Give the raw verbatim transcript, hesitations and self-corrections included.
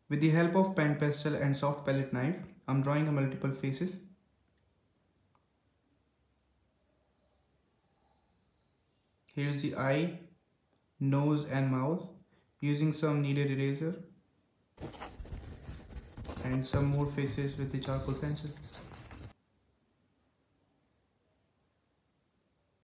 With the help of pen pastel and soft palette knife, I'm drawing a multiple faces. Here's the eye, nose and mouth using some kneaded eraser and some more faces with the charcoal pencil.